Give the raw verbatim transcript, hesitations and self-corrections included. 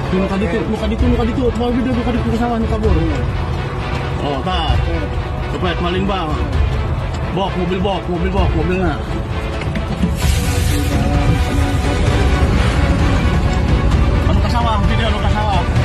Luka dito, luka dito, luka dito. Mau video luka dito kasama ni kabur. Oh, tak. Cepet maling bang. Bok, mobil bok, mobil bok, mobilnya. Anu ke sawah, video anu ke sawah.